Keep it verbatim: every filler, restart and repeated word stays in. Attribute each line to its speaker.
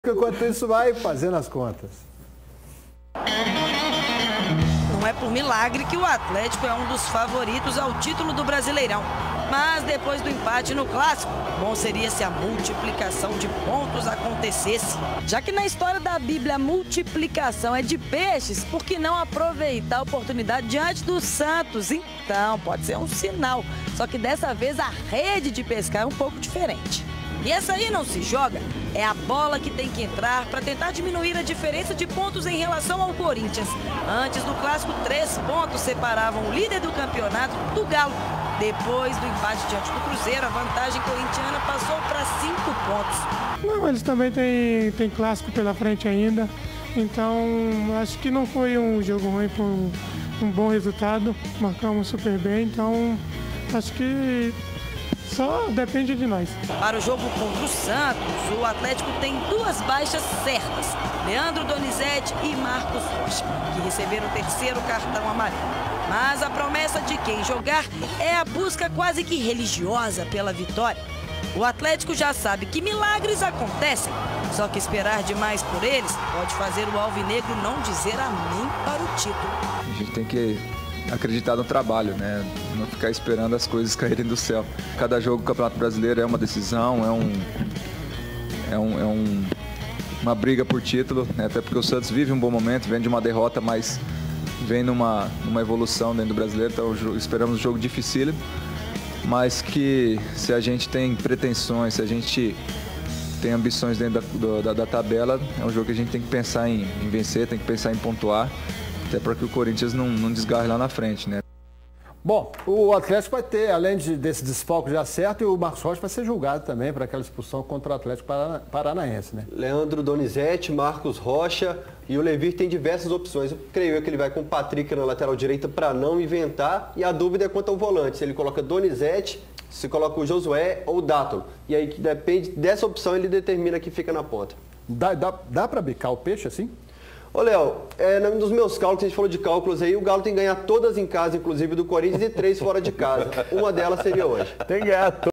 Speaker 1: Enquanto isso, vai fazendo as contas.
Speaker 2: Não é por milagre que o Atlético é um dos favoritos ao título do Brasileirão. Mas depois do empate no Clássico, bom seria se a multiplicação de pontos acontecesse. Já que na história da Bíblia a multiplicação é de peixes, por que não aproveitar a oportunidade diante do Santos? Então, pode ser um sinal. Só que dessa vez a rede de pescar é um pouco diferente. E essa aí não se joga, é a bola que tem que entrar para tentar diminuir a diferença de pontos em relação ao Corinthians. Antes do Clássico, três pontos separavam o líder do campeonato do Galo. Depois do empate diante do Cruzeiro, a vantagem corintiana passou para cinco pontos.
Speaker 3: Não, eles também têm, têm Clássico pela frente ainda, então acho que não foi um jogo ruim, foi um, um bom resultado, marcamos super bem, então acho que só depende de nós.
Speaker 2: Para o jogo contra o Santos, o Atlético tem duas baixas certas, Leandro Donizete e Marcos Rocha, que receberam o terceiro cartão amarelo. Mas a promessa de quem jogar é a busca quase que religiosa pela vitória. O Atlético já sabe que milagres acontecem, só que esperar demais por eles pode fazer o alvinegro não dizer amém para o título.
Speaker 4: A gente tem que acreditar no trabalho, né? Não ficar esperando as coisas caírem do céu. Cada jogo do Campeonato Brasileiro é uma decisão, é um, é um, é um uma briga por título, né? Até porque o Santos vive um bom momento, vem de uma derrota, mas vem numa, numa evolução dentro do Brasileiro, então esperamos um jogo dificílimo, mas que se a gente tem pretensões, se a gente tem ambições dentro da, da, da tabela, é um jogo que a gente tem que pensar em, em vencer, tem que pensar em pontuar, até para que o Corinthians não, não desgarre lá na frente, né?
Speaker 1: Bom, o Atlético vai ter, além de, desse desfalque já certo, e o Marcos Rocha vai ser julgado também por aquela expulsão contra o Atlético Paranaense, né?
Speaker 5: Leandro Donizete, Marcos Rocha e o Levir tem diversas opções. Eu creio que ele vai com o Patrick na lateral direita para não inventar, e a dúvida é quanto ao volante, se ele coloca Donizete, se coloca o Josué ou o Dátolo. E aí, depende dessa opção, ele determina que fica na ponta.
Speaker 1: Dá, dá, dá para bicar o peixe assim?
Speaker 5: Ô, Léo, é, nos meus cálculos, a gente falou de cálculos aí, o Galo tem que ganhar todas em casa, inclusive do Corinthians, e três fora de casa. Uma delas seria hoje.
Speaker 1: Tem que ganhar todas.